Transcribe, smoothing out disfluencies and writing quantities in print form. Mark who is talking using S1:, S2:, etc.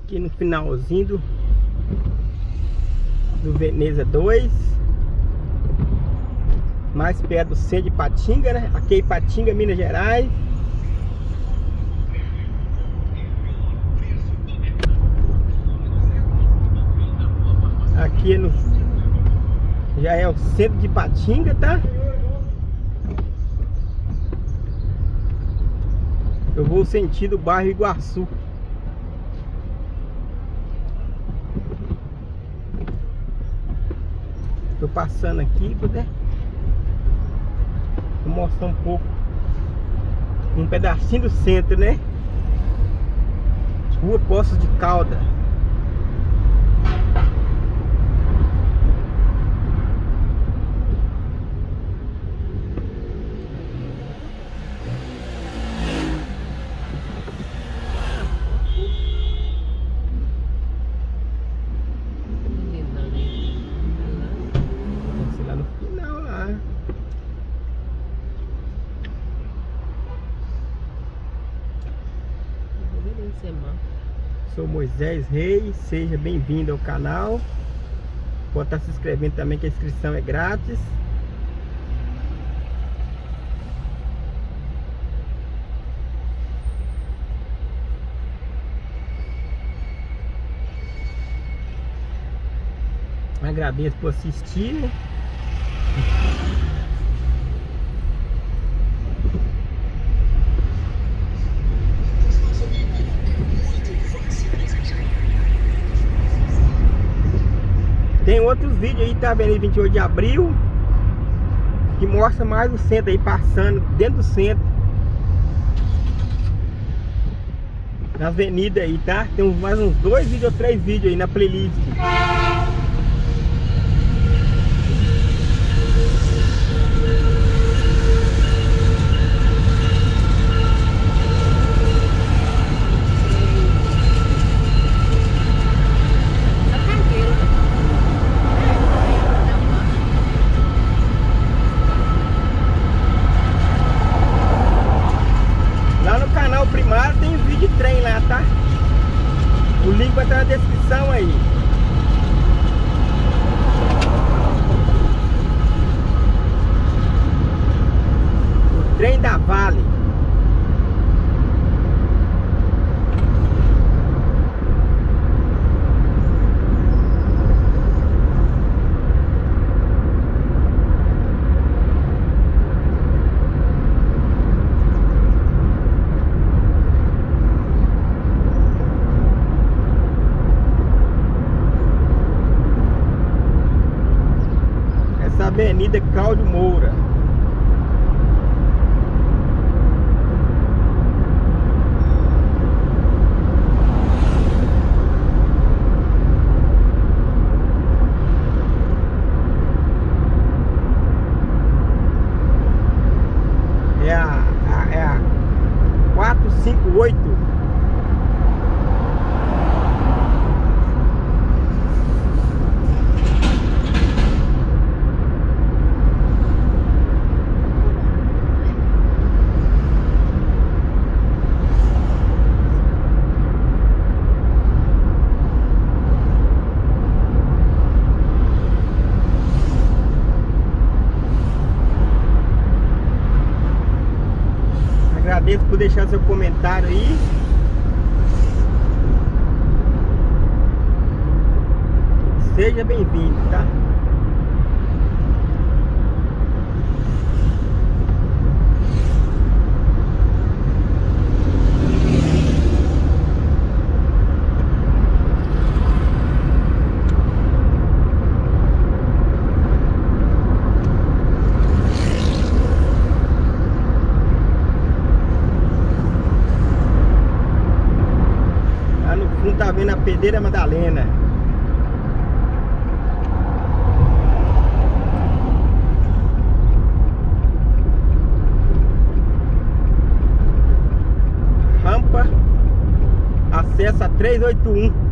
S1: Aqui no finalzinho do Veneza 2, mais perto do centro de Ipatinga, né? Aqui é Ipatinga, Minas Gerais. Aqui já é o centro de Ipatinga, tá? Eu vou sentido o bairro Iguaçu. Tô passando aqui, né? Vou mostrar um pouco, um pedacinho do centro, né? Rua Poços de Caldas. Sou Moisés Reis, seja bem-vindo ao canal. Pode estar se inscrevendo também, que a inscrição é grátis. Agradeço por assistir. Tem outros vídeos aí, tá vendo? 28 de abril, que mostra mais o centro aí, passando dentro do centro, na avenida aí, tá? Tem mais uns 2 vídeos ou 3 vídeos aí na playlist. Primário tem vídeo de trem lá, tá? O link vai estar na descrição aí. O trem da Vale. Avenida Cláudio Moura. É a 458. Agradeço por deixar seu comentário aí. Seja bem-vindo, tá? Tá vendo a Pedreira Madalena. Rampa, acesso a 381.